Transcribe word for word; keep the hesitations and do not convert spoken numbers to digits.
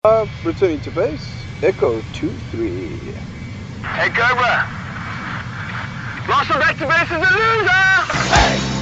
Uh, returning to base, Echo two three. Hey, Cobra. Lost him back to base as a loser! Hey!